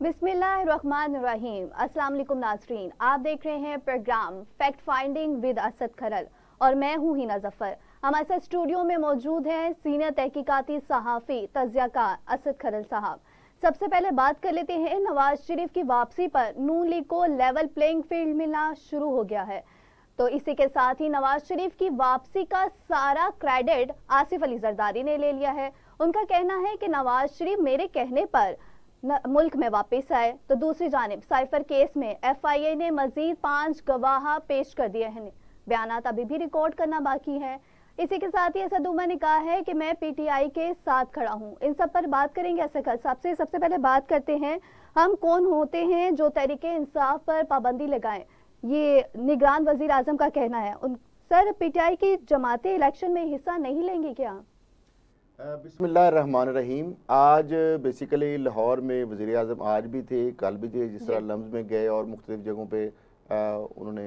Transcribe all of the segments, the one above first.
बिस्मिल्लाहिर्रहमानिर्रहीम। अस्सलाम वालेकुम नाज़रीन, आप देख रहे हैं programme fact finding with Asad Kharal और मैं हूं हिना जफर। हमारे साथ स्टूडियो में मौजूद हैं सीनियर तहकीकाती सहाफ़ी तज्ज़ियाकार असद खरल साहब। सबसे पहले बात कर लेते हैं नवाज शरीफ की वापसी पर। नून लीग को लेवल प्लेइंग फील्ड मिलना शुरू हो गया है, तो इसी के साथ ही नवाज शरीफ की वापसी का सारा क्रेडिट आसिफ अली जरदारी ने ले लिया है। उनका कहना है कि नवाज शरीफ मेरे कहने पर मुल्क में वापस आए। तो दूसरी जानिब साइफर केस में FIA ने मजीद 5 गवाह पेश कर दिए हैं। बयानात अभी भी रिकॉर्ड करना बाकी है। इसी के साथ ही असद उमर ने कहा है कि मैं PTI के साथ खड़ा हूं। इन सब पर बात करेंगे। सबसे पहले बात करते हैं, हम कौन होते हैं जो तहरीके इंसाफ पर पाबंदी लगाएं, ये निगरान वजीर आजम का कहना है। सर, PTI की जमातें इलेक्शन में हिस्सा नहीं लेंगी क्या? बिस्मिल्लाहिर्रहमानिर्रहीम। आज बेसिकली लाहौर में वज़ीर आज़म आज भी थे, कल भी थे। जिस तरह लम्ज़ में गए और मुख्तलिफ़ जगहों पे उन्होंने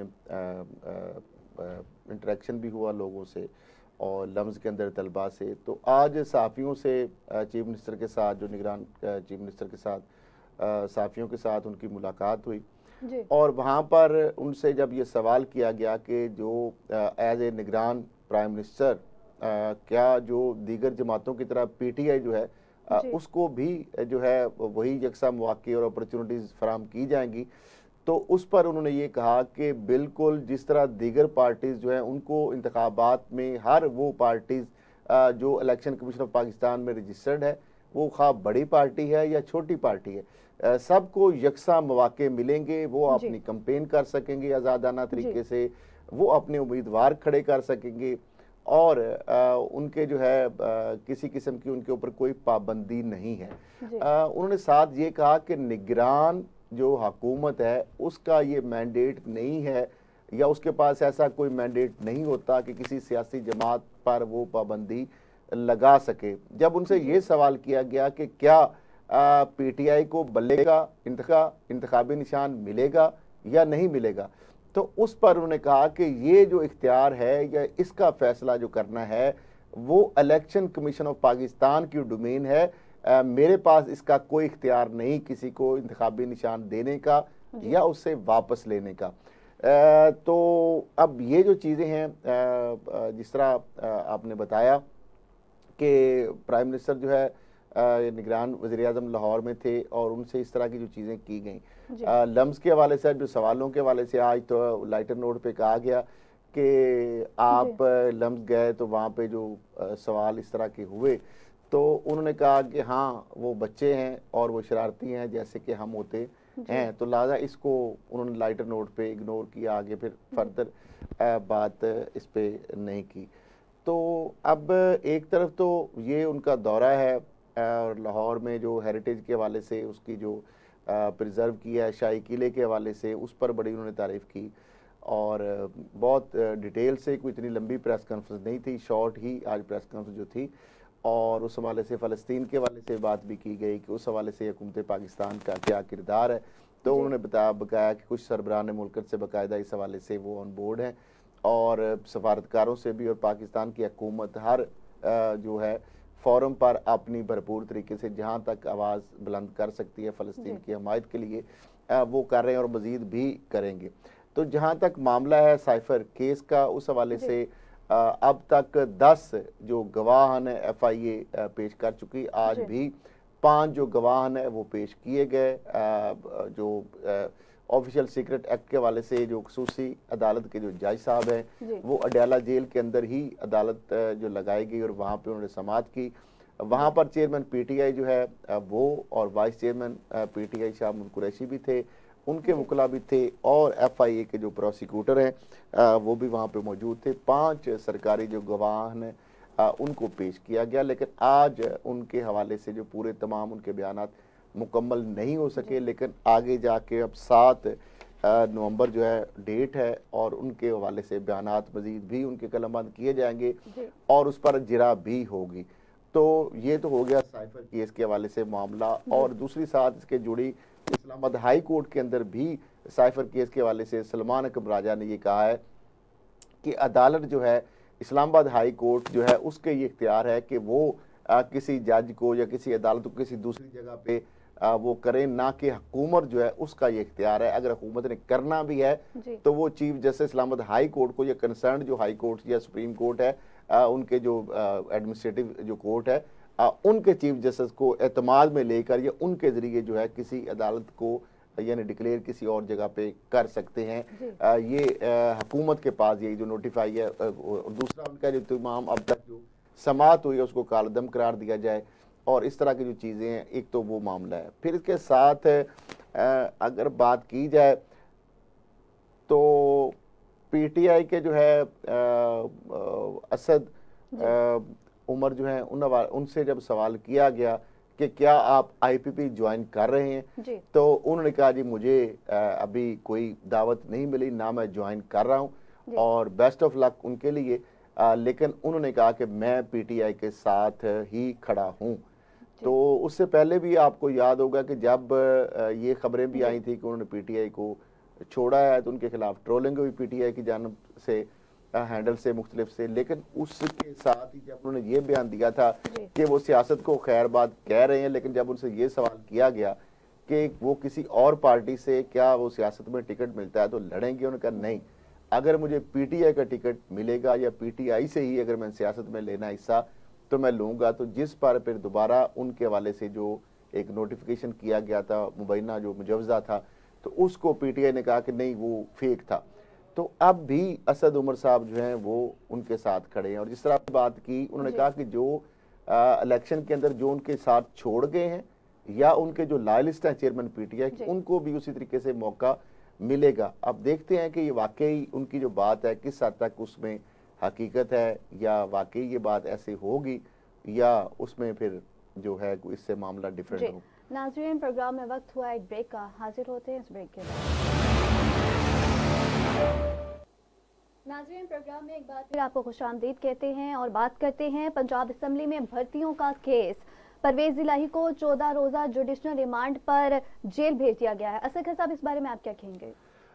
इंटरेक्शन भी हुआ लोगों से और लम्ज़ के अंदर तलबा से। तो आज सहाफ़ियों से चीफ मिनिस्टर के साथ, जो निगरान चीफ मिनिस्टर के साथ सहाफ़ियों के साथ उनकी मुलाकात हुई और वहाँ पर उनसे जब ये सवाल किया गया कि जो एज ए निगरान प्राइम मिनिस्टर क्या जो दीगर जमातों की तरह PTI जो है उसको भी जो है वही यकसा मौके और अपॉर्चुनिटीज़ फराहम की जाएंगी। तो उस पर उन्होंने ये कहा कि बिल्कुल जिस तरह दीगर पार्टीज़ जो हैं उनको इंतखाबात में हर वो पार्टीज़ जो इलेक्शन कमीशन ऑफ पाकिस्तान में रजिस्टर्ड है, वो खा बड़ी पार्टी है या छोटी पार्टी है, सबको यकसा मौके मिलेंगे। वो अपनी कंपेन कर सकेंगे आज़ादाना तरीके से, वो अपने उम्मीदवार खड़े कर सकेंगे और उनके जो है किसी किस्म की उनके ऊपर कोई पाबंदी नहीं है। उन्होंने साथ ये कहा कि निगरान जो हुकूमत है उसका ये मैंडेट नहीं है या उसके पास ऐसा कोई मैंडेट नहीं होता कि किसी सियासी जमात पर वो पाबंदी लगा सके। जब उनसे ये सवाल किया गया कि क्या PTI को बल्ले का इंतखाबी निशान मिलेगा या नहीं मिलेगा, तो उस पर उन्होंने कहा कि ये जो इख्तियार है या इसका फैसला जो करना है वो इलेक्शन कमीशन ऑफ पाकिस्तान की डोमेन है। मेरे पास इसका कोई इख्तियार नहीं किसी को इंतखाबी निशान देने का या उससे वापस लेने का। तो अब ये जो चीज़ें हैं, जिस तरह आपने बताया कि प्राइम मिनिस्टर जो है निगरान वज़ीर आज़म लाहौर में थे और उनसे इस तरह की जो चीज़ें की गई लम्स के हवाले से, जो सवालों के हवाले से आज तो लाइटर नोट पे कहा गया कि आप लम्स गए तो वहाँ पे जो सवाल इस तरह के हुए, तो उन्होंने कहा कि हाँ वो बच्चे हैं और वो शरारती हैं जैसे कि हम होते हैं, तो लिहाजा इसको उन्होंने लाइटर नोट पे इग्नोर किया, आगे फिर फर्दर बात इस पे नहीं की। तो अब एक तरफ तो ये उनका दौरा है और लाहौर में जो हेरिटेज के हवाले से उसकी जो प्रिजर्व किया है, शाही किले के हवाले से उस पर बड़ी उन्होंने तारीफ़ की और बहुत डिटेल से, कोई इतनी लंबी प्रेस कॉन्फ्रेंस नहीं थी, शॉर्ट ही आज प्रेस कॉन्फ्रेंस जो थी। और उस हवाले से फ़लस्तीन के हवाले से बात भी की गई कि उस हवाले से हुकूमत पाकिस्तान का क्या किरदार है। तो उन्होंने बकाया कि कुछ सरबराहान मुल्कत से बाकायदा इस हवाले से वो ऑन बोर्ड हैं और सफारतकारों से भी, और पाकिस्तान की हुकूमत हर जो है फ़ोरम पर अपनी भरपूर तरीके से जहाँ तक आवाज़ बुलंद कर सकती है फ़लस्तीन की हमायत के लिए वो कर रहे हैं और मज़ीद भी करेंगे। तो जहाँ तक मामला है साइफर केस का, उस हवाले से अब तक 10 जो गवाह हैं FIA पेश कर चुकी। आज भी 5 जो गवाह हैं वो पेश किए गए। जो ऑफिशियल सीक्रेट एक्ट के हवाले से जो खसूसी अदालत के जो जज साहब हैं वो अडयाला जेल के अंदर ही अदालत जो लगाई गई और वहाँ पे उन्होंने समाअत की। वहाँ पर चेयरमैन PTI जो है वो और vice chairman PTI Shah Qureshi भी थे, उनके वकला भी थे और FIA के जो प्रोसिक्यूटर हैं वो भी वहाँ पे मौजूद थे। 5 सरकारी जो गवाह हैं उनको पेश किया गया, लेकिन आज उनके हवाले से जो पूरे तमाम उनके बयानात मुकम्मल नहीं हो सके, लेकिन आगे जाके अब 7 नवंबर जो है डेट है और उनके हवाले से बयानात मजीद भी उनके कलमबंद किए जाएंगे और उस पर जिरा भी होगी। तो ये तो हो गया साइफर केस के हवाले से मामला। और दूसरी साथ इसके जुड़ी इस्लामाबाद हाई कोर्ट के अंदर भी साइफर केस के हवाले से सलमान अकबर राजा ने ये कहा है कि अदालत जो है इस्लामाबाद हाई कोर्ट जो है उसके ये इख्तियार है कि वो किसी जज को या किसी अदालत को किसी दूसरी जगह पे वो करें, ना कि हुकूमत जो है उसका ये इख्तियार है। अगर हुकूमत ने करना भी है तो वो chief justice Islamabad high court को या कंसर्न जो हाई कोर्ट या सुप्रीम कोर्ट है, उनके जो एडमिनिस्ट्रेटिव जो कोर्ट है, उनके चीफ जस्टिस को एतमाद में लेकर या उनके जरिए जो है किसी अदालत को यानी डिक्लेयर किसी और जगह पे कर सकते हैं। ये हुकूमत के पास ये जो नोटिफाई है। दूसरा उनका जो तमाम अब तक जो समात हुई है उसको कालदम करार दिया जाए, और इस तरह की जो चीज़ें हैं, एक तो वो मामला है। फिर इसके साथ अगर बात की जाए तो पीटीआई के जो है असद उमर जो है उनसे जब सवाल किया गया कि क्या आप आईपीपी ज्वाइन कर रहे हैं, तो उन्होंने कहा जी मुझे अभी कोई दावत नहीं मिली, ना मैं ज्वाइन कर रहा हूं और बेस्ट ऑफ लक उनके लिए। लेकिन उन्होंने कहा कि मैं पीटीआई के साथ ही खड़ा हूं। तो उससे पहले भी आपको याद होगा कि जब ये खबरें भी आई थी कि उन्होंने पीटीआई को छोड़ा है, तो उनके खिलाफ ट्रोलिंग हुई पीटीआई की जानब से, हैंडल से, मुख्तलिफ से। लेकिन उसके साथ ही जब उन्होंने ये बयान दिया था कि वो सियासत को खैर बात कह रहे हैं, लेकिन जब उनसे ये सवाल किया गया कि वो किसी और पार्टी से क्या वो सियासत में टिकट मिलता है तो लड़ेंगे, उन्होंने कहा नहीं, अगर मुझे पीटीआई का टिकट मिलेगा या पीटीआई से ही अगर मैं सियासत में लेना हिस्सा तो मैं लूँगा। तो जिस पर फिर दोबारा उनके हवाले से जो एक नोटिफिकेशन किया गया था, मुबैना जो मुजवजा था, तो उसको पीटीआई ने कहा कि नहीं वो फेक था। तो अब भी असद उमर साहब जो हैं वो उनके साथ खड़े हैं। और जिस तरह बात की, उन्होंने कहा कि जो इलेक्शन के अंदर जो उनके साथ छोड़ गए हैं या उनके जो लॉयलिस्ट हैं चेयरमैन पीटीआई, उनको भी उसी तरीके से मौका मिलेगा। अब देखते हैं कि ये वाकई उनकी जो बात है किस हद तक उसमें हकीकत है, या वाकई ये बात ऐसे होगी, या उसमें फिर जो है इससे मामला डिफरेंट हो। नाज़रीन, प्रोग्राम में वक्त हुआ एक ब्रेक का, हाजिर होते हैं इस ब्रेक के बाद। नाज़रीन, प्रोग्राम में एक बार फिर आपको खुशामदीद कहते हैं और बात करते हैं पंजाब असम्बली में भर्तियों का केस। परवेज इलाही को 14 रोज़ा जुडिशनल रिमांड पर जेल भेज दिया गया है। असद खान साहब, इस बारे में आप क्या कहेंगे?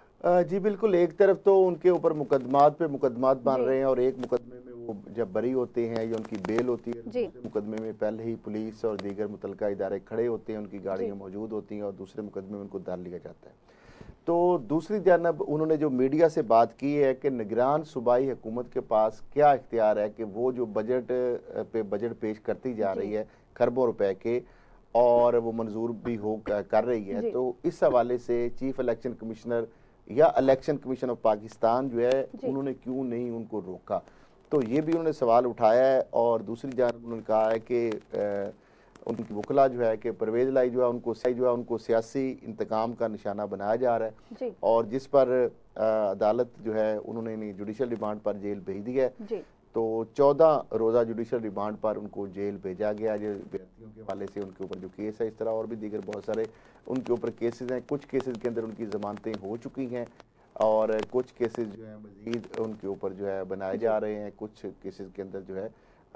जी बिल्कुल, एक तरफ तो उनके ऊपर मुकदमात पे मुकदमात बन रहे हैं और एक मुकदमे में वो जब बरी होते हैं या उनकी बेल होती है, दूसरे मुकदमे में पहले ही पुलिस और दीगर मुतलका इदारे खड़े होते हैं, उनकी गाड़ियाँ मौजूद होती हैं और दूसरे मुकदमे में उनको धर लिया जाता है। तो दूसरी जानब उन्होंने जो मीडिया से बात की है कि निगरान सूबाई हुकूमत के पास क्या इख्तियार है कि वो जो बजट पे बजट पेश करती जा रही है खरबों रुपए के, और वो मंजूर भी हो कर रही है, तो इस हवाले से चीफ इलेक्शन कमिश्नर या इलेक्शन कमीशन ऑफ पाकिस्तान जो है उन्होंने क्यों नहीं उनको रोका। तो ये भी उन्होंने सवाल उठाया है। और दूसरी जानब उन्होंने कहा है कि उनकी वकला जो है कि परवेज इलाही जो है उनको सियासी इंतकाम का निशाना बनाया जा रहा है, और जिस पर अदालत जो है उन्होंने जुडिशल रिमांड पर जेल भेज दी है। तो 14 रोज़ा जुडिशल रिमांड पर उनको जेल भेजा गया। जो व्यक्तियों के हवाले से उनके ऊपर जो केस है, इस तरह और भी दीगर बहुत सारे उनके ऊपर केसेस हैं। कुछ केसेस के अंदर उनकी जमानतें हो चुकी हैं और कुछ केसेस जो है मजीद उनके ऊपर जो है बनाए जा रहे हैं। कुछ केसेस के अंदर जो है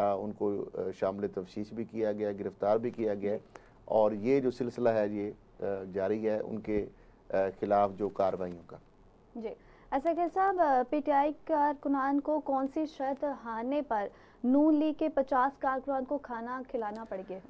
उनको शामिल तफ्शीश भी किया गया, गिरफ्तार भी किया गया, और ये जो सिलसिला है ये जारी है उनके खिलाफ जो कार्रवाइयों का। जी, असद खान साहब, पीटीआई कारकुनान को कौन सी शर्त हारने पर नून लीग के 50 कारकुनान को खाना खिलाना पड़ गया?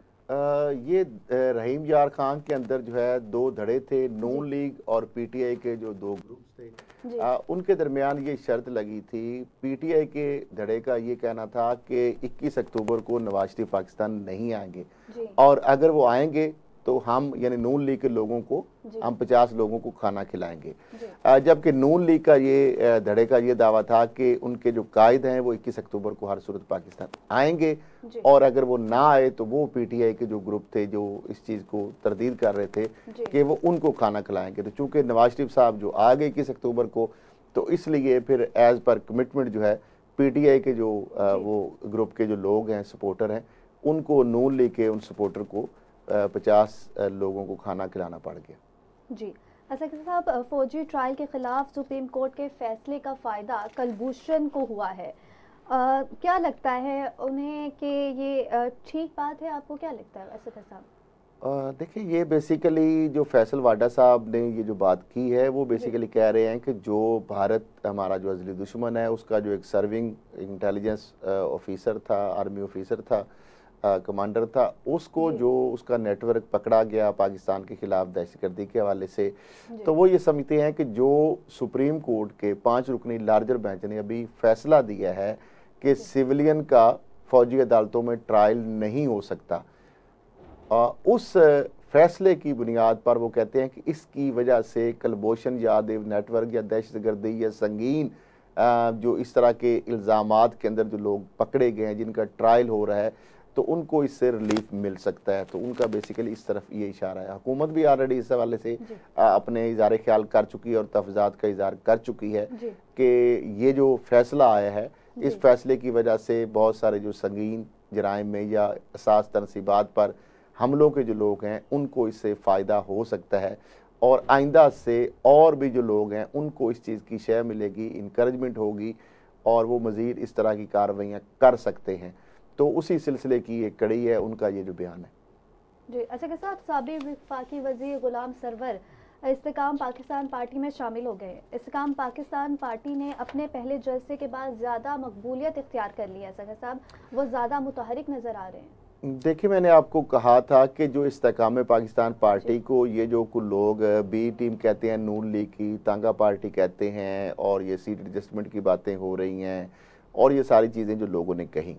ये रहीम यार खान के अंदर जो है 2 धड़े थे, नून लीग और पीटीआई के जो 2 ग्रुप्स थे, उनके दरमियान ये शर्त लगी थी। पीटीआई के धड़े का ये कहना था कि 21 अक्टूबर को नवाज शरीफ पाकिस्तान नहीं आएंगे, और अगर वो आएंगे तो हम यानी नून लीग के लोगों को हम 50 लोगों को खाना खिलाएंगे। जबकि नून लीग का ये धड़े का ये दावा था कि उनके जो कायद हैं वो 21 अक्टूबर को हर सूरत पाकिस्तान आएंगे, और अगर वो ना आए तो वो पीटीआई के जो ग्रुप थे जो इस चीज़ को तरदीद कर रहे थे कि वो उनको खाना खिलाएंगे। तो चूंकि नवाज शरीफ साहब जो आ गए 21 अक्टूबर को, तो इसलिए फिर एज पर कमिटमेंट जो है पीटीआई के जो वो ग्रुप के जो लोग हैं, सपोर्टर हैं, उनको नून लीग के उन सपोर्टर को 50 लोगों को खाना खिलाना पड़ गया। जी, असद साहब, फौजी ट्रायल के खिलाफ सुप्रीम कोर्ट के फैसले का फ़ायदा कलभूषण को हुआ है। क्या लगता है उन्हें कि ये ठीक बात है? आपको क्या लगता है असद साहब? देखिए, ये बेसिकली जो फैसल वाडा साहब ने ये जो बात की है वो बेसिकली कह रहे हैं कि जो भारत हमारा जो अज़ली दुश्मन है उसका जो एक सर्विंग इंटेलिजेंस ऑफिसर था, आर्मी ऑफिसर था, कमांडर था, उसको जो उसका नेटवर्क पकड़ा गया पाकिस्तान के खिलाफ दहशतगर्दी के हवाले से, तो वो ये समझते हैं कि जो सुप्रीम कोर्ट के 5 रुकनी लार्जर बेंच ने अभी फैसला दिया है कि सिविलियन का फौजी अदालतों में ट्रायल नहीं हो सकता, उस फैसले की बुनियाद पर वो कहते हैं कि इसकी वजह से कलभूषण यादव नेटवर्क या दहशतगर्दी या संगीन जो इस तरह के इल्ज़ामात के अंदर जो लोग पकड़े गए हैं जिनका ट्रायल हो रहा है, तो उनको इससे रिलीफ मिल सकता है। तो उनका बेसिकली इस तरफ ये इशारा है। हुकूमत भी ऑलरेडी इस हवाले से अपने इज़हार ख्याल कर चुकी है और तफज़ात का इज़हार कर चुकी है कि ये जो फैसला आया है, इस फैसले की वजह से बहुत सारे जो संगीन जराइम में या असास तनसीबात पर हमलों के जो लोग हैं उनको इससे फ़ायदा हो सकता है, और आइंदा से और भी जो लोग हैं उनको इस चीज़ की शय मिलेगी, इंकरेजमेंट होगी और वो मज़ीद इस तरह की कार्रवाइयाँ कर सकते हैं। तो उसी सिलसिले की एक कड़ी है उनका ये जो बयान है जी। अच्छा के साथ साबिक़ वफाकी वज़ीर गुलाम सरवर इस्तेकाम पाकिस्तान पार्टी में शामिल हो गए। इस्तेकाम पाकिस्तान पार्टी ने अपने पहले जलसे के बाद ज़्यादा मकबूलियत इख्तियार कर ली है। सगर साहब वो ज़्यादा मुतहरिक नज़र आ रहे हैं। देखिए, मैंने आपको कहा था कि जो इस्तेकाम पाकिस्तान पार्टी को ये जो कुछ लोग बी टीम कहते हैं, नून लीग की तांगा पार्टी कहते हैं, और ये सीट एडजस्टमेंट की बातें हो रही हैं और ये सारी चीज़ें जो लोगों ने कही,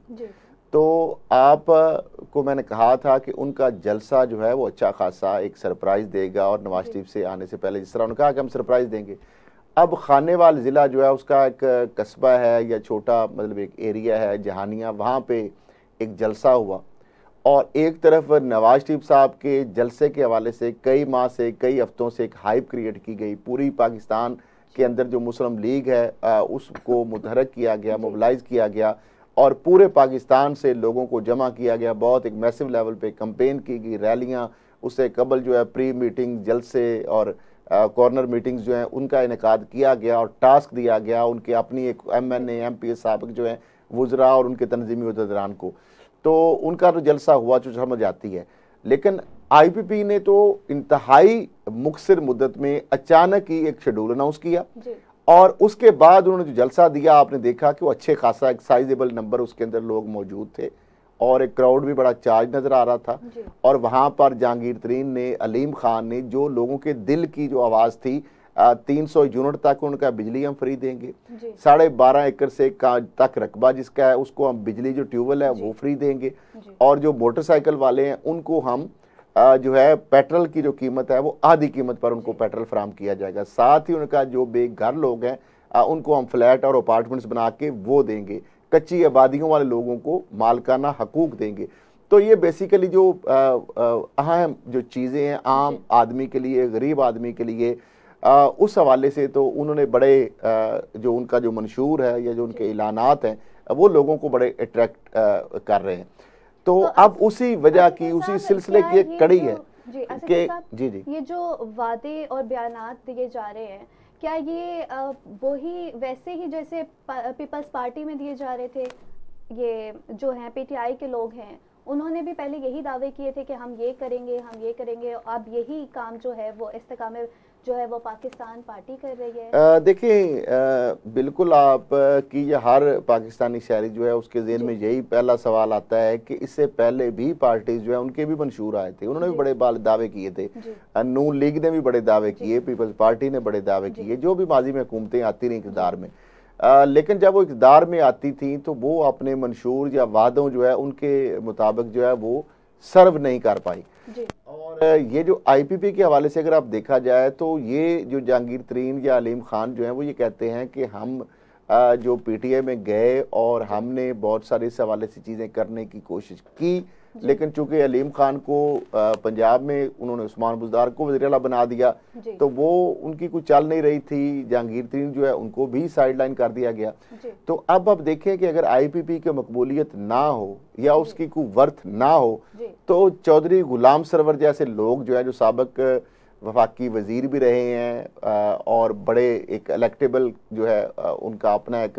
तो आप को मैंने कहा था कि उनका जलसा जो है वो अच्छा खासा एक सरप्राइज़ देगा, और नवाज शरीफ से आने से पहले जिस तरह उन्होंने कहा कि हम सरप्राइज़ देंगे। अब खानेवाल ज़िला जो है उसका एक कस्बा है या छोटा मतलब एक एरिया है जहानिया, वहाँ पे एक जलसा हुआ, और एक तरफ नवाज शरीफ साहब के जलसे के हवाले से कई माह से कई हफ्तों से एक हाइप क्रिएट की गई। पूरी पाकिस्तान के अंदर जो मुस्लिम लीग है उसको मुतहरक किया गया, मोबिलाइज किया गया, और पूरे पाकिस्तान से लोगों को जमा किया गया। बहुत एक मैसिव लेवल पे कैंपेन की गई, रैलियाँ, उससे कबल जो है प्री मीटिंग जलसे और कॉर्नर मीटिंग्स जो हैं उनका इनेकाद किया गया, और टास्क दिया गया उनके अपनी एक MNA MPs साबिक जो है वुज़रा और उनके तंजीमी उहदेदारान को। तो उनका तो जलसा हुआ जो समझ आती है, लेकिन IPP ने तो इंतहाई मुख्तर मुद्दत में अचानक ही एक शेड्यूल अनाउंस किया, और उसके बाद उन्होंने जो जलसा दिया आपने देखा कि वो अच्छे खासा एक साइजेबल नंबर उसके अंदर लोग मौजूद थे, और एक क्राउड भी बड़ा चार्ज नज़र आ रहा था। और वहाँ पर जहांगीर तरीन ने, अलीम खान ने, जो लोगों के दिल की जो आवाज़ थी, 300 यूनिट तक उनका बिजली हम फ्री देंगे, 12.5 एकड़ से तक रकबा जिसका है उसको हम बिजली जो ट्यूबवेल है वो फ्री देंगे, और जो मोटरसाइकिल वाले हैं उनको हम जो है पेट्रोल की जो कीमत है वो आधी कीमत पर उनको पेट्रोल फराहम किया जाएगा। साथ ही उनका जो बेघर लोग हैं उनको हम फ्लैट और अपार्टमेंट्स बना के वो देंगे, कच्ची आबादियों वाले लोगों को मालकाना हकूक देंगे। तो ये बेसिकली जो अहम जो चीज़ें हैं आम आदमी के लिए, गरीब आदमी के लिए, उस हवाले से तो उन्होंने बड़े जो उनका जो मंशूर है या जो उनके ऐलानात हैं वो लोगों को बड़े अट्रैक्ट कर रहे हैं। तो अब उसी वजह की, उसी सिलसिले की एक कड़ी है कि जी ये जो वादे और बयानात दिए जा रहे हैं, क्या ये वही वैसे ही जैसे पीपल्स पार्टी में दिए जा रहे थे? ये जो हैं PTI के लोग हैं उन्होंने भी पहले यही दावे किए थे कि हम ये करेंगे, हम ये करेंगे, अब यही काम जो है वो इस्तेकाम जो है वो पाकिस्तान पार्टी कर रही है। देखिए, बिल्कुल आप की ये हर पाकिस्तानी शहरी जो है उसके ज़हन में यही पहला सवाल आता है कि इससे पहले भी पार्टीज जो है उनके भी मंशूर आए थे, उन्होंने भी बड़े दावे किए थे, नून लीग ने भी बड़े दावे किए, पीपल्स पार्टी ने बड़े दावे किए, जो भी माजी में हुकूमतें आती रही इक़्तिदार में, लेकिन जब वो इक़्तिदार में आती थी तो वो अपने मंशूर या वादों जो है उनके मुताबिक जो है वो सर्व नहीं कर पाई। और ये जो IPP के हवाले से अगर आप देखा जाए तो ये जो जहांगीर तरीन या अलीम खान जो हैं वो ये कहते हैं कि हम जो PTI में गए और हमने बहुत सारे इस हवाले से चीज़ें करने की कोशिश की, लेकिन चूंकि अलीम खान को पंजाब में उन्होंने उस्मान बुज़दार को वज़ीर आला बना दिया तो वो उनकी कुछ चल नहीं रही थी, जहांगीर तरीन जो है उनको भी साइडलाइन कर दिया गया। तो अब देखें कि अगर IPP की मकबूलियत ना हो या उसकी कोई वर्थ ना हो तो चौधरी गुलाम सरवर जैसे लोग जो है, जो साबिक वफाकी वजीर भी रहे हैं और बड़े एक इलेक्टेबल जो है उनका अपना एक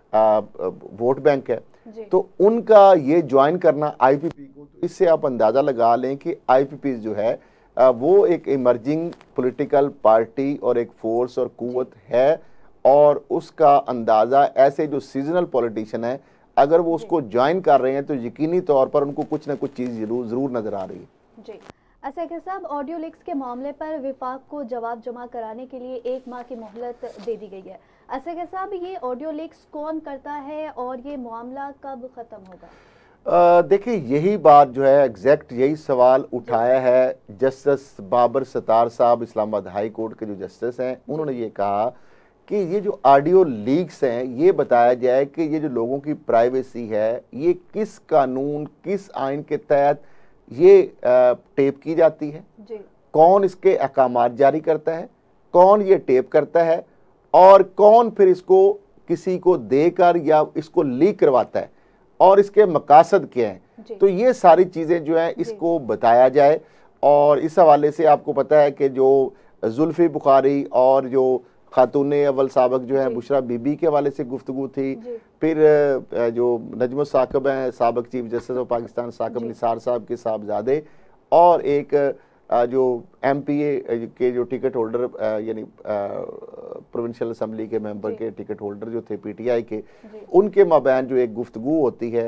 वोट बैंक है, तो उनका ये ज्वाइन करना IPP को, तो इससे आप अंदाज़ा लगा लें कि IPP जो है वो एक इमर्जिंग पॉलिटिकल पार्टी और एक फोर्स और कुव्वत है, और उसका अंदाज़ा ऐसे जो सीजनल पॉलिटिशियन है अगर वो उसको ज्वाइन कर रहे हैं तो यकीनी तौर पर उनको कुछ ना कुछ चीज़ जरूर नज़र आ रही है। जी असद साहब, ऑडियो लीक्स के मामले पर विफाक को जवाब जमा कराने के लिए 1 माह की मोहलत दे दी गई है। असद साहब, ये ऑडियो लीक्स कौन करता है और ये मामला कब ख़त्म होगा? देखिए, यही बात जो है एग्जैक्ट यही सवाल उठाया है जस्टिस बाबर सत्तार साहब, इस्लामाबाद हाई कोर्ट के जो जस्टिस हैं, उन्होंने ये कहा कि ये जो ऑडियो लीक्स हैं ये बताया जाए कि ये जो लोगों की प्राइवेसी है ये किस कानून किस आइन के तहत ये टेप की जाती है जी। कौन इसके अहकामात जारी करता है, कौन ये टेप करता है और कौन फिर इसको किसी को देकर या इसको लीक करवाता है और इसके मकासद क्या हैं। तो ये सारी चीज़ें जो है इसको बताया जाए। और इस हवाले से आपको पता है कि जो जुल्फी बुखारी और जो खातून अव्वल साबक जो है बुशरा बीबी के हवाले से गुफ्तगू थी, फिर जो नजम साकिब हैं साबक chief justice of Pakistan Saqib Nisar साहब के साहबजादे, और एक जो MPA के जो टिकट होल्डर यानी प्रोविंशियल असम्बली के मेंबर के टिकट होल्डर जो थे PTI के, उनके माबैन जो एक गुफ्तगू होती है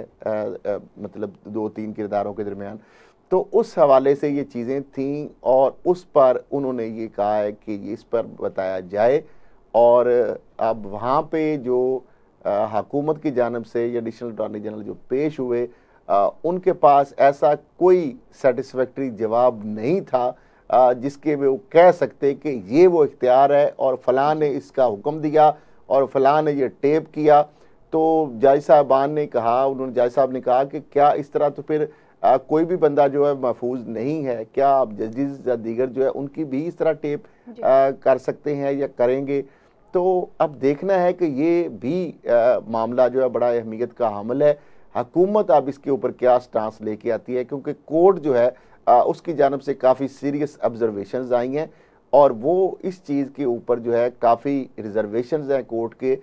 मतलब 2-3 किरदारों के दरमियान, तो उस हवाले से ये चीज़ें थीं और उस पर उन्होंने ये कहा है कि इस पर बताया जाए। और अब वहाँ पे जो हुकूमत की जानिब से या एडिशनल अटॉर्नी जनरल जो पेश हुए, उनके पास ऐसा कोई सेटिस्फैक्ट्री जवाब नहीं था जिसके में वो कह सकते कि ये वो इख्तियार है और फलां ने इसका हुक्म दिया और फलां ने ये टेप किया। तो जज साहबान ने कहा, उन्होंने जज साहब ने कहा कि क्या इस तरह तो फिर कोई भी बंदा जो है महफूज नहीं है, क्या आप जजेस या दीगर जो है उनकी भी इस तरह टेप कर सकते हैं या करेंगे। तो अब देखना है कि ये भी मामला जो है बड़ा अहमियत का हामिल है। हुकूमत अब इसके ऊपर क्या स्टांस लेके आती है, क्योंकि कोर्ट जो है उसकी जानब से काफ़ी सीरियस ऑब्जर्वेशंस आई हैं और वो इस चीज़ के ऊपर जो है काफ़ी रिजर्वेशंस हैं कोर्ट के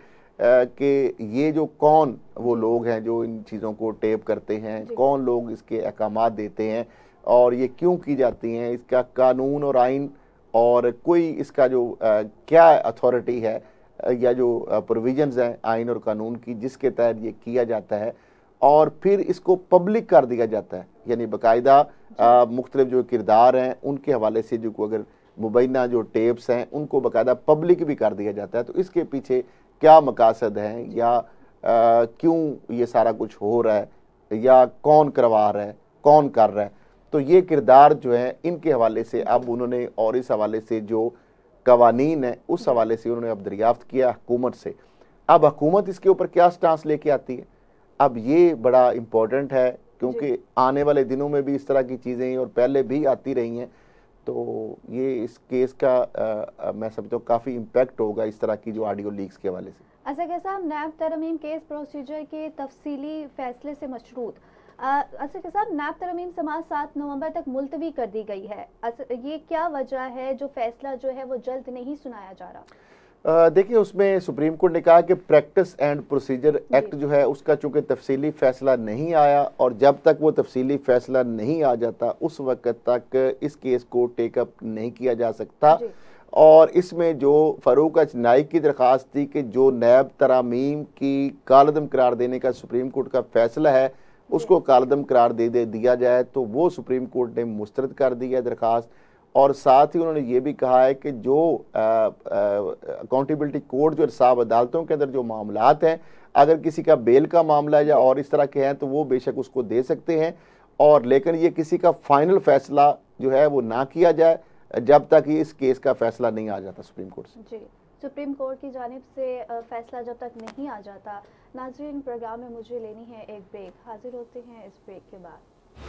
कि ये जो कौन वो लोग हैं जो इन चीज़ों को टेप करते हैं, कौन लोग इसके अहकामात देते हैं और ये क्यों की जाती हैं, इसका कानून और आइन और कोई इसका जो क्या अथॉरिटी है या जो प्रोविजंस हैं आइन और कानून की जिसके तहत ये किया जाता है, और फिर इसको पब्लिक कर दिया जाता है। यानी बाकायदा मुख्तलिफ जो किरदार हैं उनके हवाले से जो अगर मुबैना जो टेप्स हैं उनको बाकायदा पब्लिक भी कर दिया जाता है। तो इसके पीछे क्या मकासद हैं या क्यों ये सारा कुछ हो रहा है या कौन करवा रहा है, कौन कर रहा है, तो ये किरदार जो है इनके हवाले से अब उन्होंने, और इस हवाले से जो कवानीन है उस हवाले से उन्होंने अब दरियाफ्त किया हुकूमत से। अब हुकूमत इसके ऊपर क्या स्टांस लेके आती है, अब ये बड़ा इम्पोर्टेंट है क्योंकि आने वाले दिनों में भी इस तरह की चीज़ें और पहले भी आती रही हैं। तो ये इस केस का मैं समझता हूँ काफ़ी इम्पैक्ट होगा इस तरह की जो ऑडियो लीक्स के हवाले से। अच्छा, कैसा हम नैब तरमीम केस प्रोसीजर के तफसीली फैसले से मशरूत, अच्छा कैसा नैब तरमीम समाज 7 नवंबर तक मुलतवी कर दी गई है, ये क्या वजह है जो फैसला जो है वो जल्द नहीं सुनाया जा रहा? देखिए, उसमें सुप्रीम कोर्ट ने कहा कि प्रैक्टिस एंड प्रोसीजर एक्ट जो है उसका चूंकि तफसीली फैसला नहीं आया और जब तक वो तफसीली फैसला नहीं आ जाता उस वक्त तक इस केस को टेकअप नहीं किया जा सकता। और इसमें जो फ़ारूक नाइक की दरख्वास्त थी कि जो नैब तरामीम की कालदम करार देने का सुप्रीम कोर्ट का फैसला है उसको कालदम करार दे दिया जाए, तो वो सुप्रीम कोर्ट ने मुस्तरद कर दी है दरख्वास्त। और साथ ही उन्होंने ये भी कहा है कि जो अकाउंटेबिलिटी कोड जो साहब अदालतों के अंदर जो मामलात हैं, अगर किसी का बेल का मामला है या और इस तरह के हैं तो वो बेशक उसको दे सकते हैं, और लेकिन ये किसी का फाइनल फैसला जो है वो ना किया जाए जब तक इस केस का फैसला नहीं आ जाता सुप्रीम कोर्ट से। जी, सुप्रीम कोर्ट की जानिब से फैसला जब तक नहीं आ जाता। नाज़रीन, प्रोग्राम में मुझे लेनी है एक ब्रेक, हाजिर होते हैं इस ब्रेक के बाद।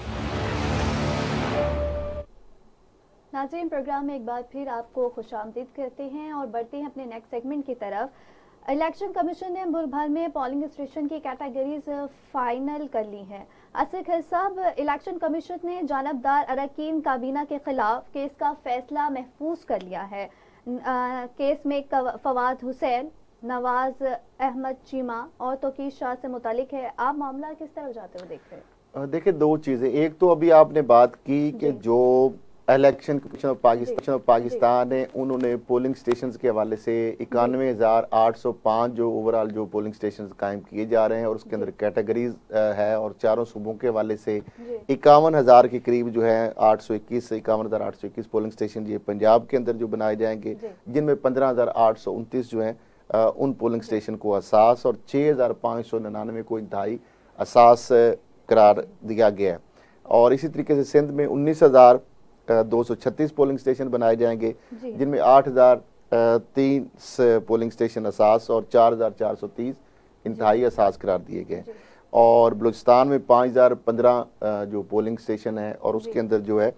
नाज़रीन, प्रोग्राम में एक बार फिर आपको खुशामदीद करते हैं और बढ़ते हैं अपने नेक्स्ट सेगमेंट की तरफ। इलेक्शन कमीशन ने मुल्क भर में पोलिंग स्टेशन की कैटेगरीज फाइनल कर ली हैं। असद साहब, इलेक्शन कमीशन ने जानबदार अरकान काबीना के खिलाफ केस का फैसला महफूज कर लिया है। केस में फवाद हुसैन, नवाज अहमद चीमा और तोकीर शाह से मुतालिक है। आप मामला किस तरह जाते हुए देख रहे हैं? देखिए, दो चीज़ें, एक तो अभी आपने बात की कि जो इलेक्शन कमीशन ऑफ पाकिस्तान है, उन्होंने पोलिंग स्टेशन के हवाले से 91,805 जो ओवरऑल जो पोलिंग स्टेशन कायम किए जा रहे हैं और उसके अंदर कैटेगरीज है और चारों सूबों के हवाले से 51,000 के करीब जो है 51,821 पोलिंग स्टेशन ये पंजाब के अंदर जो बनाए जाएंगे, जिनमें 15,829 जो है उन पोलिंग स्टेशन को असास और 6,599 को इंतहाई असास करार दिया गया है। और इसी तरीके से सिंध में 19,236 पोलिंग स्टेशन बनाए जाएंगे, जिनमें 8,030 पोलिंग स्टेशन असास और 4,430 इंतहाई असास करार दिए गए। और बलूचिस्तान में 5,015 जो पोलिंग स्टेशन है और उसके अंदर जो है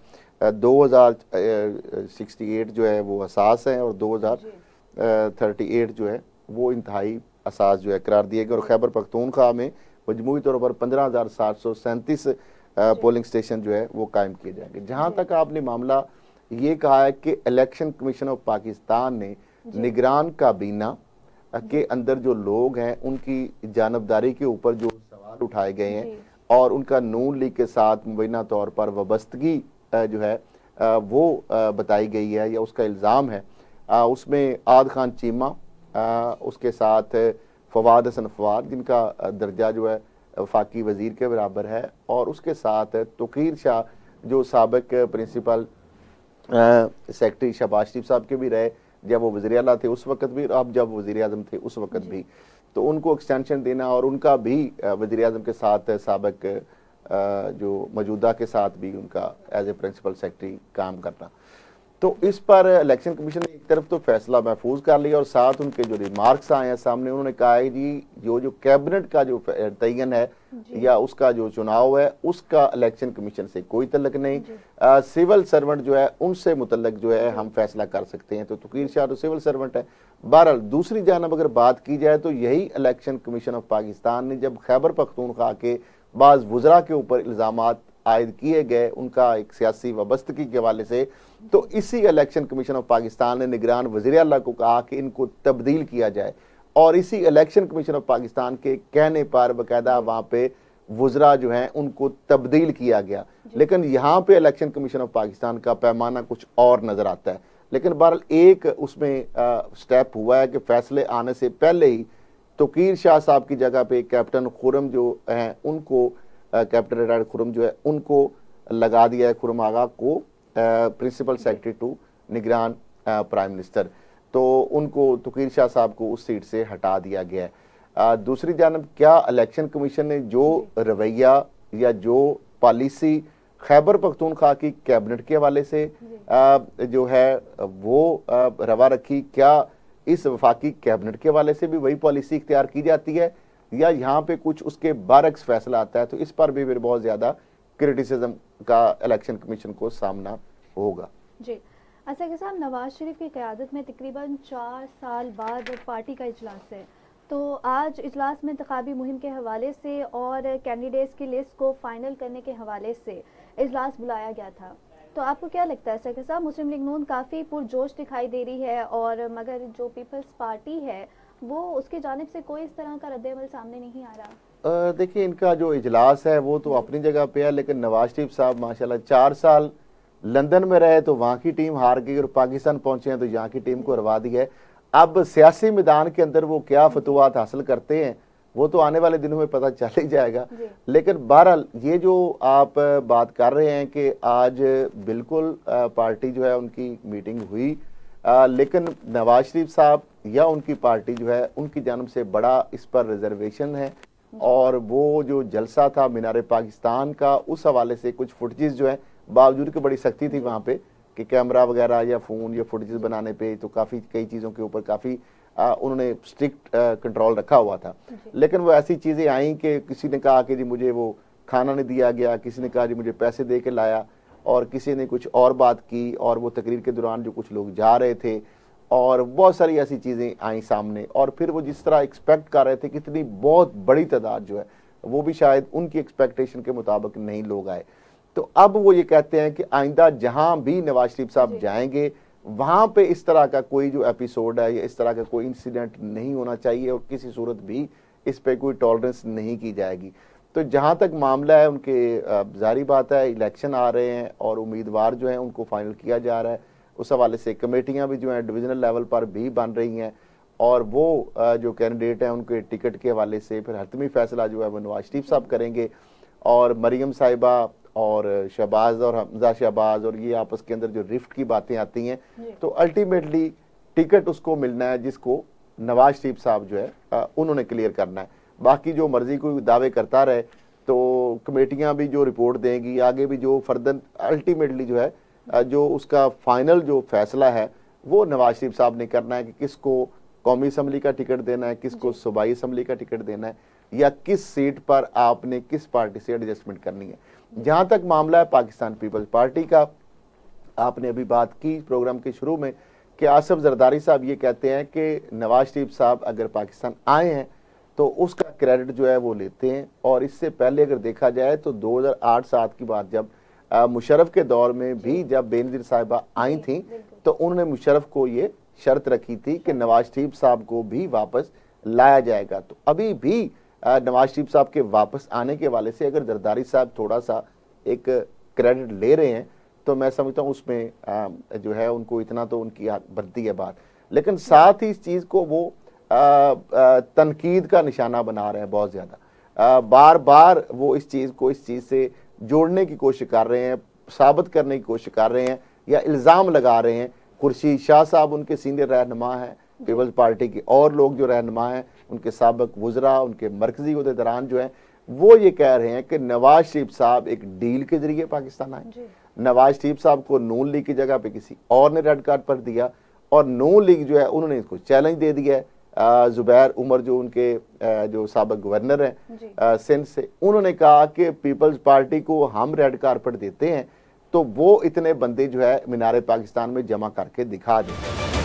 2,068 जो है वो असास हैं और 2,038 जो है वो इंतहाई असास जो है करार दिए गए। और खैबर पख्तूनख्वा में मजमूई तौर पर 15,737 पोलिंग स्टेशन जो है वो कायम किए जाएंगे। जहां तक आपने मामला ये कहा है कि इलेक्शन कमीशन ऑफ पाकिस्तान ने निगरान काबीना के अंदर जो लोग हैं उनकी जानबदारी के ऊपर जो सवाल उठाए गए हैं और उनका नून लीग के साथ मुबैना तौर पर वाबस्तगी जो है वो बताई गई है या उसका इल्ज़ाम है, उसमें आद खान चीमा, उसके साथ फवाद हसन फवाद जिनका दर्जा जो है वफाकी वजीर के बराबर है, और उसके साथ तोकीर शाह जो साबिक प्रिंसिपल सेक्रेटरी शहबाज शरीफ साहब के भी रहे जब वो वज़ीर आला थे उस वक्त भी, अब जब वज़ीर आज़म थे उस वक्त भी, तो उनको एक्सटेंशन देना और उनका भी वज़ीर आज़म के साथ साबिक जो मौजूदा के साथ भी उनका एज ए प्रिंसिपल सेक्रेटरी काम करना। तो इस पर इलेक्शन कमीशन ने एक तरफ तो फैसला महफूज कर लिया और साथ उनके जो रिमार्क्स आए हैं सामने, उन्होंने कहा है जी जो कैबिनेट का जो तयन है या उसका जो चुनाव है उसका इलेक्शन कमीशन से कोई तल्लक नहीं, सिविल सर्वेंट जो है उनसे मुतल्लक जो है हम फैसला कर सकते हैं। तो तोकीर शाह तो सिविल सर्वेंट है। बहरहाल दूसरी जानब अगर बात की जाए तो यही इलेक्शन कमीशन ऑफ पाकिस्तान ने जब खैबर पख्तूनख्वा के बाज़ वज़रा के ऊपर इल्ज़ामात आयद किए गए उनका एक सियासी वाबस्तगी के हवाले से, तो इसी इलेक्शन कमीशन ऑफ पाकिस्तान ने निगरान वज़ीर आला को कहा कि इनको तब्दील किया जाए और इसी इलेक्शन कमीशन ऑफ पाकिस्तान के कहने पर बाकायदा वहाँ पे वज़रा जो हैं उनको तब्दील किया गया। लेकिन यहाँ पे इलेक्शन कमीशन ऑफ पाकिस्तान का पैमाना कुछ और नज़र आता है। लेकिन बहरहाल एक उसमें स्टेप हुआ है कि फैसले आने से पहले ही तोकीर शाह साहब की जगह पे कैप्टन खुरम जो हैं उनको कैप्टन रिटायर्ड खुरम जो है उनको लगा दिया है, खुरम आगा को प्रिंसिपल सेक्रेटरी टू निगरान प्राइम मिनिस्टर, तो उनको तोकीर शाह साहब को उस सीट से हटा दिया गया है। दूसरी जानब क्या इलेक्शन कमीशन ने जो रवैया या जो पॉलिसी खैबर पख्तूनख्वा की कैबिनेट के हवाले से जो है वो रवा रखी, क्या इस वफाकी कैबिनेट के हवाले से भी वही पॉलिसी इख्तियार की जाती है या यहाँ पे कुछ उसके बरअक्स फैसला आता है? तो इस पर भी फिर बहुत ज्यादा क्रिटिसिज्म का इलेक्शन कमीशन को सामना होगा। जी असद साहब, नवाज शरीफ की क़यादत में तकरीबन 4 साल बाद पार्टी का इजलास है, तो आज इजलास में इंतखाबी मुहिम के हवाले से और कैंडिडेट्स की लिस्ट को फाइनल करने के हवाले से इजलास बुलाया गया था। तो आपको क्या लगता है सर साहब, मुस्लिम लीग नून काफ़ी पुरजोश दिखाई दे रही है और मगर जो पीपल्स पार्टी है वो उसकी जानिब से कोई इस तरह का रद्द-ए-अमल सामने नहीं आ रहा? देखिए इनका जो इजलास है वो तो अपनी जगह पे है, लेकिन नवाज शरीफ साहब माशाल्लाह 4 साल लंदन में रहे तो वहाँ की टीम हार गई और पाकिस्तान पहुंचे हैं तो यहाँ की टीम को हरवा दी है। अब सियासी मैदान के अंदर वो क्या फतवात हासिल करते हैं वो तो आने वाले दिनों में पता चल ही जाएगा। लेकिन बहरहाल ये जो आप बात कर रहे हैं कि आज बिल्कुल पार्टी जो है उनकी मीटिंग हुई, लेकिन नवाज शरीफ साहब या उनकी पार्टी जो है उनकी जानब से बड़ा इस पर रिजर्वेशन है और वो जो जलसा था मीनार पाकिस्तान का उस हवाले से कुछ फुटेजेस जो है बावजूद की बड़ी सख्ती थी वहाँ पे कि कैमरा वगैरह या फ़ोन या फुटेजेस बनाने पे तो काफ़ी कई चीज़ों के ऊपर काफ़ी उन्होंने स्ट्रिक्ट कंट्रोल रखा हुआ था। लेकिन वो ऐसी चीज़ें आई कि किसी ने कहा कि जी मुझे वो खाना नहीं दिया गया, किसी ने कहा जी मुझे पैसे दे के लाया और किसी ने कुछ और बात की और वो तकरीर के दौरान जो कुछ लोग जा रहे थे और बहुत सारी ऐसी चीज़ें आई सामने और फिर वो जिस तरह एक्सपेक्ट कर रहे थे कि इतनी बहुत बड़ी तादाद जो है वो भी शायद उनकी एक्सपेक्टेशन के मुताबिक नहीं लोग आए। तो अब वो ये कहते हैं कि आइंदा जहां भी नवाज शरीफ साहब जाएंगे वहां पे इस तरह का कोई जो एपिसोड है या इस तरह का कोई इंसिडेंट नहीं होना चाहिए और किसी सूरत भी इस पे कोई टॉलरेंस नहीं की जाएगी। तो जहाँ तक मामला है उनके, जारी बात है इलेक्शन आ रहे हैं और उम्मीदवार जो हैं उनको फाइनल किया जा रहा है, उस हवाले से कमेटियाँ भी जो हैं डिविजनल लेवल पर भी बन रही हैं और वो जो कैंडिडेट हैं उनके टिकट के हवाले से फिर हतमी फैसला जो है वो नवाज शरीफ साहब करेंगे। और मरियम साहिबा और शहबाज और हमजा शहबाज और ये आपस के अंदर जो रिफ्ट की बातें आती हैं, तो अल्टीमेटली टिकट उसको मिलना है जिसको नवाज शरीफ साहब जो है उन्होंने क्लियर करना है। बाकी जो मर्जी कोई दावे करता रहे तो कमेटियां भी जो रिपोर्ट देंगी, आगे भी जो फर्दर अल्टीमेटली जो है जो उसका फाइनल जो फैसला है वो नवाज शरीफ साहब ने करना है कि किसको कौमी असम्बली का टिकट देना है, किसको सूबाई असम्बली का टिकट देना है, या किस सीट पर आपने किस पार्टी से एडजस्टमेंट करनी है। जहां तक मामला है पाकिस्तान पीपल्स पार्टी का, आपने अभी बात की प्रोग्राम के शुरू में कि आसिफ जरदारी साहब ये कहते हैं कि नवाज शरीफ साहब अगर पाकिस्तान आए हैं तो उसका क्रेडिट जो है वो लेते हैं। और इससे पहले अगर देखा जाए तो 2008-7 की बात, जब मुशर्रफ के दौर में भी जब बेनजीर साहिबा आई थी तो उन्होंने मुशर्रफ को ये शर्त रखी थी कि नवाज शरीफ साहब को भी वापस लाया जाएगा। तो अभी भी नवाज शरीफ साहब के वापस आने के वाले से अगर जरदारी साहब थोड़ा सा एक क्रेडिट ले रहे हैं तो मैं समझता हूँ उसमें जो है उनको इतना तो उनकी बनती है बात, लेकिन साथ ही इस चीज़ को वो तनकीद का निशाना बना रहे हैं बहुत ज़्यादा। बार बार वो इस चीज़ को इस चीज़ से जोड़ने की कोशिश कर रहे हैं, साबित करने की कोशिश कर रहे हैं या इल्ज़ाम लगा रहे हैं। खुर्शीद शाह साहब उनके सीनियर रहनुमा हैं पीपल्स पार्टी के, और लोग जो रहनुमा हैं उनके साबिक वुज़रा, उनके मरकजी उहदेदारान जो हैं वो ये कह रहे हैं कि नवाज शरीफ साहब एक डील के जरिए पाकिस्तान आए। नवाज शरीफ साहब को नून लीग की जगह पे किसी और ने रेड कार्ड पर दिया और नून लीग जो है उन्होंने इसको चैलेंज दे दिया है। जुबैर उमर जो उनके जो साबिक गवर्नर हैं सिंध से, उन्होंने कहा कि पीपल्स पार्टी को हम रेड कारपेट देते हैं तो वो इतने बंदे जो है मीनारे पाकिस्तान में जमा करके दिखा दें।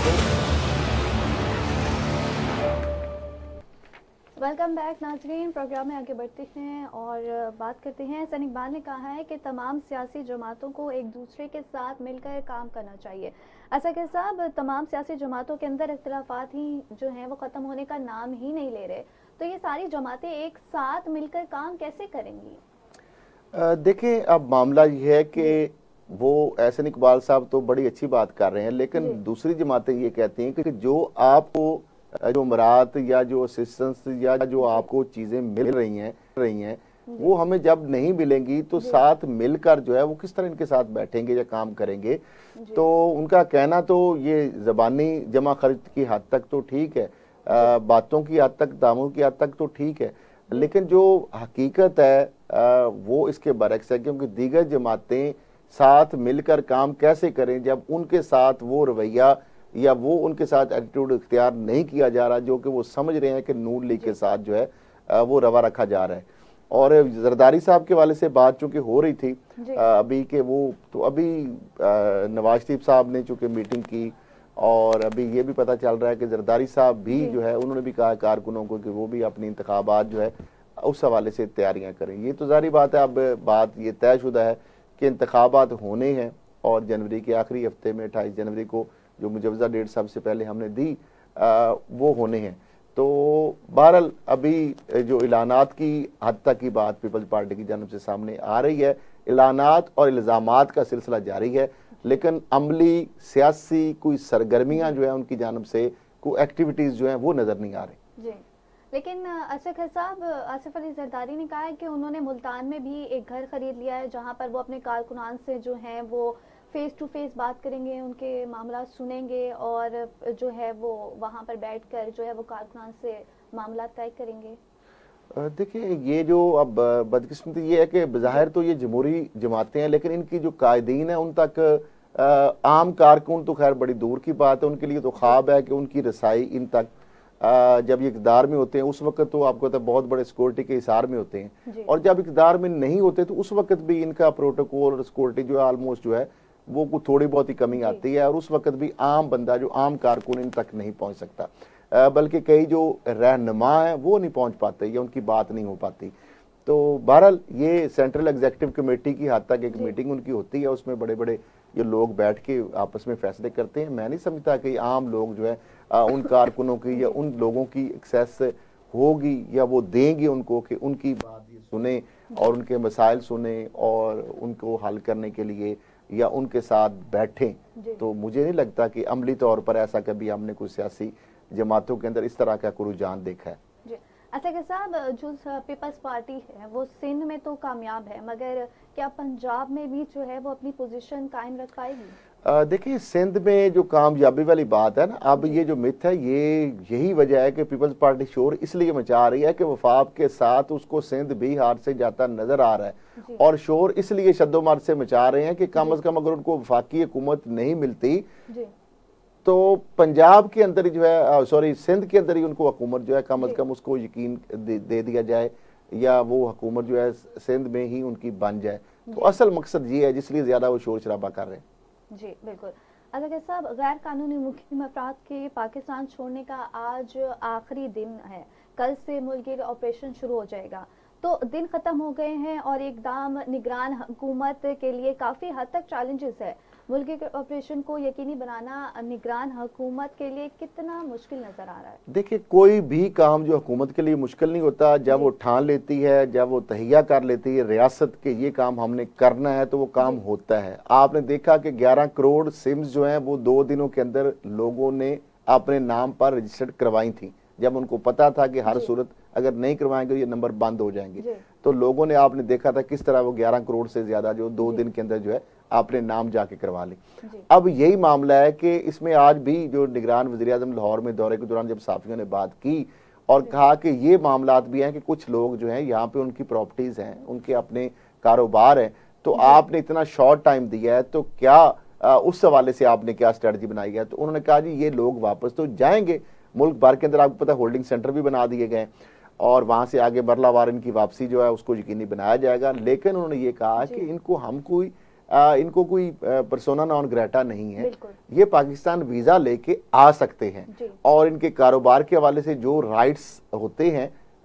वेलकम बैक नाजरीन, प्रोग्राम में आगे बढ़ते हैं और बात करते हैं। सैन इकबाल ने कहा है कि तमाम सियासी जमातों को एक दूसरे के साथ मिलकर काम करना चाहिए। ऐसा कि साहब तमाम सियासी जमातों के अंदर इख्तिलाफात ही जो हैं वो ख़त्म होने का नाम ही नहीं ले रहे, तो ये सारी जमातें एक साथ मिलकर काम कैसे करेंगी? देखें, अब मामला ये है कि वो सैन इकबाल साहब तो बड़ी अच्छी बात कर रहे हैं, लेकिन दूसरी जमातें ये कहती हैं कि जो आपको जो मरात या जो असिस्टेंस या जो आपको चीज़ें मिल रही हैं वो हमें जब नहीं मिलेंगी तो साथ मिलकर जो है वो किस तरह इनके साथ बैठेंगे या काम करेंगे। तो उनका कहना तो ये ज़बानी जमा खर्च की हद तक तो ठीक है, बातों की हद तक, दामों की हद तक तो ठीक है, लेकिन जो हकीकत है वो इसके बरक्स है, क्योंकि दीगर जमातें साथ मिलकर काम कैसे करें जब उनके साथ वो रवैया या वो उनके साथ एटीट्यूड इख्तियार नहीं किया जा रहा जो कि वो समझ रहे हैं कि नून लीग के साथ जो है वो रवा रखा जा रहा है। और जरदारी साहब के वाले से बात चूंकि हो रही थी अभी के वो, तो अभी नवाज शरीफ साहब ने चूंकि मीटिंग की और अभी ये भी पता चल रहा है कि जरदारी साहब भी जो है उन्होंने भी कहा कारकुनों को कि वो भी अपनी इंतखाबात जो है उस हवाले से तैयारियां करें। ये तो जारी बात है, अब बात ये तयशुदा है कि इंतखाबात होने हैं और जनवरी के आखिरी हफ्ते में 28 जनवरी को जो मुजवजा डेट सबसे पहले हमने दी वो होने हैं। तो बहरहाल अभी जो ऐलानात की हद तक की बात पीपल्स पार्टी की जानब से सामने आ रही है, ऐलानात और इल्ज़ामात का सिलसिला जारी है, लेकिन अमली सियासी कोई सरगर्मियां जो है उनकी जानब से कोई एक्टिविटीज़ जो हैं वो नज़र नहीं आ रही। जी, लेकिन असद साहब, आसिफ अली जरदारी ने कहा है कि उन्होंने मुल्तान में भी एक घर खरीद लिया है जहां पर वो अपने कारकुनान से जो हैं वो फेस टू फेस बात करेंगे, उनके मामला सुनेंगे और जो है वो वहाँ पर बैठकर जो है वो कारकुनान से मामला तय करेंगे। देखिए, ये जो अब बदकिस्मती ये है कि बज़ाहिर तो ये जमहूरी जमातें हैं, लेकिन इनकी जो कायदीन है उन तक आम कारकुन तो खैर बड़ी दूर की बात है, उनके लिए तो ख्वाब है कि उनकी रसाई इन तक जब ये इक़्तिदार में होते हैं उस वक्त तो आपको तो बहुत बड़े सिक्योरिटी के हिसार में होते हैं, और जब इक़्तिदार में नहीं होते तो उस वक्त भी इनका प्रोटोकॉल और सिक्योरिटी जो है ऑलमोस्ट जो है वो थोड़ी बहुत ही कमी आती है, और उस वक्त भी आम बंदा जो आम कारकुन इन तक नहीं पहुंच सकता, बल्कि कई जो रहनुमा हैं वो नहीं पहुंच पाते या उनकी बात नहीं हो पाती। तो बहरहाल ये सेंट्रल एग्जीक्यूटिव कमेटी की हद तक एक मीटिंग उनकी होती है, उसमें बड़े बड़े ये लोग बैठ के आपस में फैसले करते हैं। मैं नहीं समझता कि आम लोग जो है उन कारकुनों की या उन लोगों की एक्सेस होगी या वो देंगे उनको कि उनकी बात सुने और उनके मसाइल सुने और उनको हल करने के लिए या उनके साथ बैठें। तो मुझे नहीं लगता कि अमली तौर पर ऐसा कभी हमने कुछ सियासी जमातों के अंदर इस तरह का कोई रुझान देखा है। अच्छा कि साहब, जो पीपल्स पार्टी है वो सिंध में तो कामयाब है, मगर क्या पंजाब में भी जो है वो अपनी पोजीशन कायम रख पाएगी? देखिए, सिंध में जो कामयाबी वाली बात है ना, अब ये जो मिथ है, ये यही वजह है कि पीपल्स पार्टी शोर इसलिए मचा रही है कि वफाक के साथ उसको सिंध भी हार से जाता नजर आ रहा है, और शोर इसलिए शद्दोमार से मचा रहे हैं कि कम अज कम अगर उनको वफाकी हुकूमत नहीं मिलती तो पंजाब के अंदर ही जो है, सॉरी, सिंध के अंदर ही उनको हुकूमत जो है कम अज कम उसको यकीन दे दिया जाए, या वो हुकूमत जो है सिंध में ही उनकी बन जाए। तो असल मकसद ये है जिसलिए ज्यादा वो शोर शराबा कर रहे हैं। जी बिल्कुल। अच्छा साहब, गैर कानूनी मुकीम अफराद के पाकिस्तान छोड़ने का आज आखिरी दिन है। कल से मुल्क ऑपरेशन शुरू हो जाएगा, तो दिन खत्म हो गए हैं और एकदम निगरान हुकूमत के लिए काफी हद तक चैलेंजेस है। मुल्क के ऑपरेशन को यकीनी बनाना निगरान हुकूमत के लिए कितना मुश्किल नजर आ रहा है? देखिए, कोई भी काम जो हुकूमत के लिए मुश्किल नहीं होता, जब वो ठान लेती है, जब वो तहिया कर लेती है रियासत के ये काम हमने करना है, तो वो काम होता है। आपने देखा कि 11 करोड़ सिम्स जो हैं वो 2 दिनों के अंदर लोगों ने अपने नाम पर रजिस्टर्ड करवाई थी, जब उनको पता था कि हर सूरत अगर नहीं करवाएंगे ये नंबर बंद हो जाएंगे। तो लोगों ने, आपने देखा था किस तरह वो 11 करोड़ से ज्यादा जो 2 दिन के अंदर जो है आपने नाम जाके करवा ली। अब यही मामला है कि इसमें आज भी जो निगरान वज़ीर-ए-आज़म लाहौर में दौरे के दौरान जब साफियों ने बात की और कहा कि ये मामलात भी हैं कि कुछ लोग जो हैं यहाँ पे उनकी प्रॉपर्टीज हैं, उनके अपने कारोबार हैं, तो आपने इतना शॉर्ट टाइम दिया है, तो क्या उस हवाले से आपने क्या स्ट्रेटजी बनाई है? तो उन्होंने कहा जी ये लोग वापस तो जाएंगे, मुल्क भर के अंदर आपको पता होल्डिंग सेंटर भी बना दिए गए और वहां से आगे मरलावार इनकी वापसी जो है उसको यकीनी बनाया जाएगा। लेकिन उन्होंने ये कहा कि इनको कोई पर्सोना नॉन ग्रेटा नहीं है, ये पाकिस्तान वीजा लेके आ सकते हैं और इनके कारोबार के हवाले से जो राइट्स होते हैं,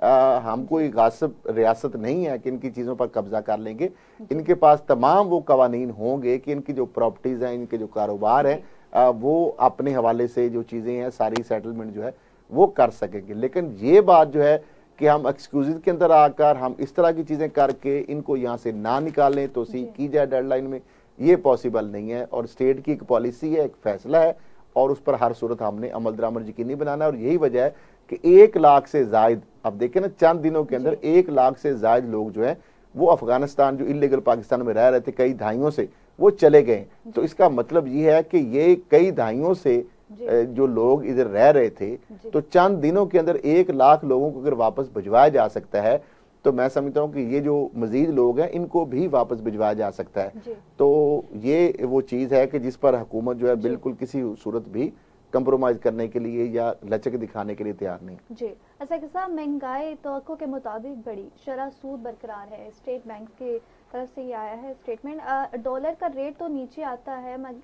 हम कोई गासिब रियासत नहीं है कि इनकी चीजों पर कब्जा कर लेंगे। इनके पास तमाम वो कवानीन होंगे कि इनकी जो प्रॉपर्टीज हैं, इनके जो कारोबार है, वो अपने हवाले से जो चीजें हैं सारी सेटलमेंट जो है वो कर सकेंगे। लेकिन ये बात जो है कि हम एक्सक्यूज के अंदर आकर हम इस तरह की चीजें करके इनको यहाँ से ना निकालें, तोसीक की जाए डेडलाइन में, ये पॉसिबल नहीं है। और स्टेट की एक पॉलिसी है, एक फैसला है और उस पर हर सूरत हमने अमल दरामद यकीनी बनाना है। और यही वजह है कि 1 लाख से जायद, अब देखें ना, चंद दिनों के अंदर 1 लाख से जायद लोग जो है वो अफगानिस्तान, जो इलीगल पाकिस्तान में रह रहे थे कई दहाइयों से, वो चले गए। तो इसका मतलब ये है कि ये कई दहाइयों से जो लोग इधर रह रहे थे, तो चंद दिनों के अंदर 1 लाख लोगों को अगर वापस भिजवाया जा सकता है, तो मैं समझता हूँ कि ये जो मजीद लोग हैं इनको भी वापस भिजवाया जा सकता है। तो ये वो चीज है कि जिस पर हुकूमत जो है बिल्कुल किसी सूरत भी कंप्रोमाइज करने के लिए या लचक दिखाने के लिए तैयार नहीं। जी अच्छा कि साहब, महंगाई तवक्को के मुताबिक बढ़ी, शरह सूद बरकरार है। स्टेट बैंक की तरफ से ये आया है स्टेटमेंट। डॉलर का रेट तो नीचे आता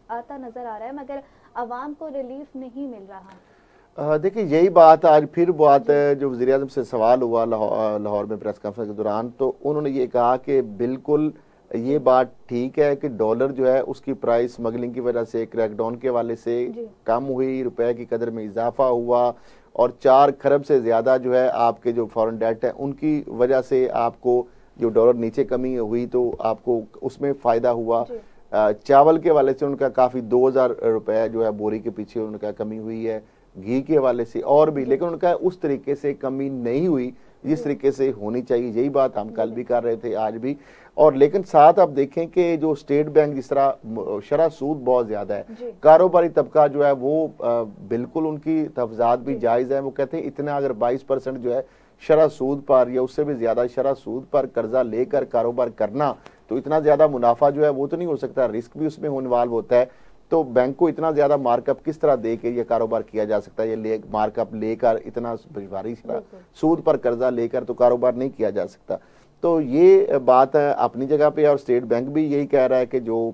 नजर आ रहा है, मगर आवाम को रिलीफ नहीं मिल रहा। देखिए, यही बात आज फिर बात जो वज़ीर-ए-आज़म से सवाल हुआ लाहौर में प्रेस कॉन्फ्रेंस के दौरान, तो उन्होंने ये कहा कि बिल्कुल ये बात ठीक है कि डॉलर जो है उसकी प्राइस स्मगलिंग की वजह से, क्रैकडाउन के हवाले से कम हुई, रुपए की कदर में इजाफा हुआ और 4 खरब से ज्यादा जो है आपके जो फॉरेन डेट है उनकी वजह से आपको जो डॉलर नीचे कमी हुई, तो आपको उसमें फायदा हुआ। चावल के हवाले से उनका काफी 2000 रुपए जो है बोरी के पीछे उनका कमी हुई है, घी के हवाले से और भी, लेकिन उनका उस तरीके से कमी नहीं हुई जिस तरीके से होनी चाहिए। यही बात हम कल भी कर रहे थे, आज भी। और लेकिन साथ आप देखें कि जो स्टेट बैंक जिस तरह शरह सूद बहुत ज्यादा है, कारोबारी तबका जो है वो बिल्कुल उनकी तफजात भी जायज है। वो कहते हैं इतना अगर 22% जो है शरह सूद पर या उससे भी ज्यादा शरह सूद पर कर्जा लेकर कारोबार करना, तो इतना ज्यादा मुनाफा जो है वो तो नहीं हो सकता, रिस्क भी उसमें इन्वॉल्व होता है। तो बैंक को इतना ज्यादा मार्कअप किस तरह दे के ये कारोबार किया जा सकता है? ये मार्कअप लेकर इतना भारी सूद पर कर्जा लेकर तो कारोबार नहीं किया जा सकता। तो ये बात अपनी जगह पे है और स्टेट बैंक भी यही कह रहा है कि जो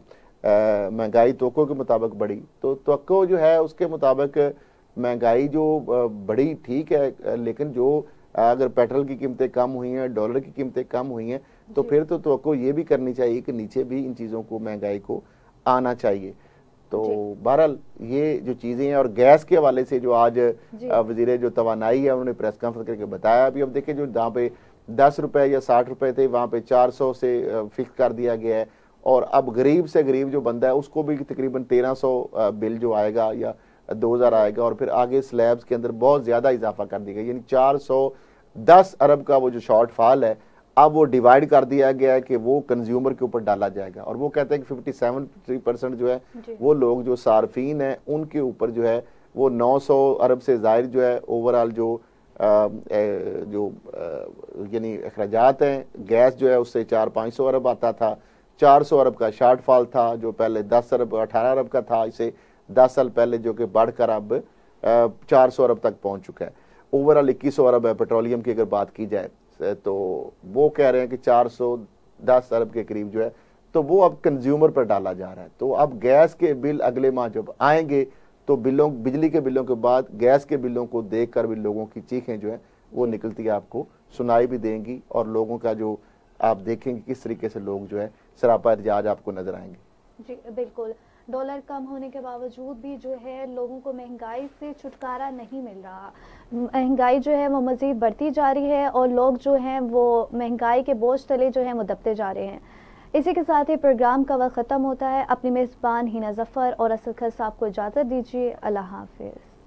महंगाई तवक्को के मुताबिक बढ़ी, तो तवक्को जो है उसके मुताबिक महंगाई जो बढ़ी ठीक है, लेकिन जो अगर पेट्रोल की कीमतें कम हुई हैं, डॉलर की कीमतें कम हुई हैं, तो फिर तो तवक्को ये भी करनी चाहिए कि नीचे भी इन चीज़ों को, महंगाई को आना चाहिए। तो बहरहाल ये जो चीजें हैं, और गैस के हवाले से जो आज वजीर जो तवानाई है उन्होंने प्रेस कॉन्फ्रेंस करके बताया। अभी अब देखिए जो जहाँ पे 10 रुपए या 60 रुपए थे, वहाँ पे 400 से फिक्स कर दिया गया है। और अब गरीब से गरीब जो बंदा है उसको भी तकरीबन 1300 बिल जो आएगा या 2000 आएगा। और फिर आगे स्लैब्स के अंदर बहुत ज़्यादा इजाफा कर दिया गया, यानी 410 अरब का वो जो शॉर्टफॉल है अब वो डिवाइड कर दिया गया है कि वो कंज्यूमर के ऊपर डाला जाएगा। और वो कहते हैं कि 57% जो है वो लोग जो सार्फिन हैं उनके ऊपर जो है वो 900 अरब से ज़ाहिर जो है ओवरऑल जो यानी अखराजात हैं, गैस जो है उससे 400-500 अरब आता था, 400 अरब का शॉर्टफॉल था जो पहले 10 अरब 18 अरब का था, इसे 10 साल पहले, जो कि बढ़कर अब 400 अरब तक पहुंच चुका है। ओवरऑल 2100 अरब है पेट्रोलियम की अगर बात की जाए, तो वो कह रहे हैं कि 410 अरब के करीब जो है तो वो अब कंज्यूमर पर डाला जा रहा है। तो अब गैस के बिल अगले माह जब आएंगे तो बिलों, बिजली के बिलों के बाद गैस के बिलों को देखकर भी लोगों की चीखें जो है वो निकलती है, आपको सुनाई भी देंगी। और लोगों का जो आप देखेंगे किस तरीके से लोग जो है सरापा एहतजाज आपको नजर आएंगे। जी बिल्कुल, डॉलर कम होने के बावजूद भी जो है लोगों को महंगाई से छुटकारा नहीं मिल रहा। महंगाई जो है वो मज़ीद बढ़ती जा रही है और लोग जो हैं वो महंगाई के बोझ तले जो हैं वो दबते जा रहे हैं। इसी के साथ ही प्रोग्राम का वक्त ख़त्म होता है। अपनी मेज़बान हिना ज़फ़र और असद खर साहब को इजाज़त दीजिए। अल्लाह हाफ़िज़।